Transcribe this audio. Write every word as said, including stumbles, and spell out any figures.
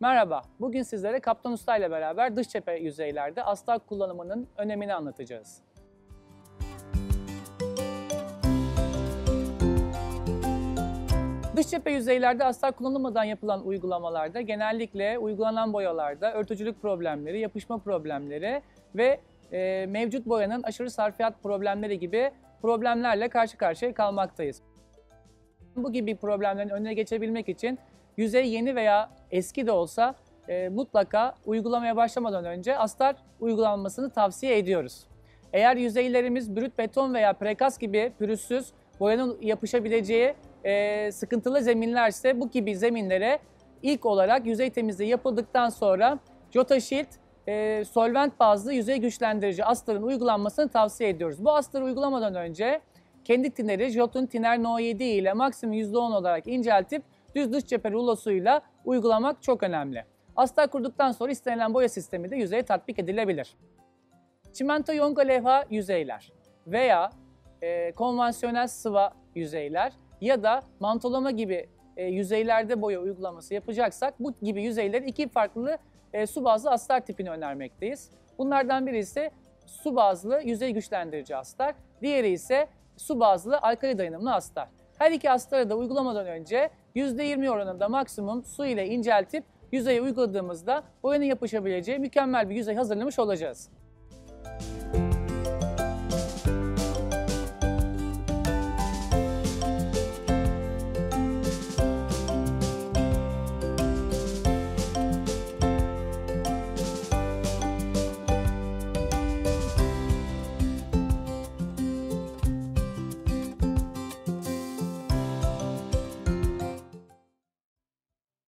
Merhaba, bugün sizlere Kaptan Usta ile beraber dış cephe yüzeylerde astar kullanımının önemini anlatacağız. Dış cephe yüzeylerde astar kullanılmadan yapılan uygulamalarda genellikle uygulanan boyalarda örtücülük problemleri, yapışma problemleri ve e, mevcut boyanın aşırı sarfiyat problemleri gibi problemlerle karşı karşıya kalmaktayız. Bu gibi problemlerin önüne geçebilmek için yüzey yeni veya eski de olsa e, mutlaka uygulamaya başlamadan önce astar uygulanmasını tavsiye ediyoruz. Eğer yüzeylerimiz brüt beton veya prekast gibi pürüzsüz, boyanın yapışabileceği e, sıkıntılı zeminlerse bu gibi zeminlere ilk olarak yüzey temizliği yapıldıktan sonra JotaShield e, solvent bazlı yüzey güçlendirici astarın uygulanmasını tavsiye ediyoruz. Bu astarı uygulamadan önce kendi tineri Jotun Tiner No yedi ile maksimum yüzde on olarak inceltip düz dış cephe rulosuyla uygulamak çok önemli. Astar kurduktan sonra istenilen boya sistemi de yüzeye tatbik edilebilir. Çimento yonga levha yüzeyler veya e, konvansiyonel sıva yüzeyler ya da mantolama gibi e, yüzeylerde boya uygulaması yapacaksak bu gibi yüzeyleri iki farklı e, su bazlı astar tipini önermekteyiz. Bunlardan biri ise su bazlı yüzey güçlendirici astar, diğeri ise su bazlı alkali dayanımlı astar. Her iki astarı da uygulamadan önce yüzde yirmi oranında maksimum su ile inceltip yüzeye uyguladığımızda boyanın yapışabileceği mükemmel bir yüzey hazırlamış olacağız.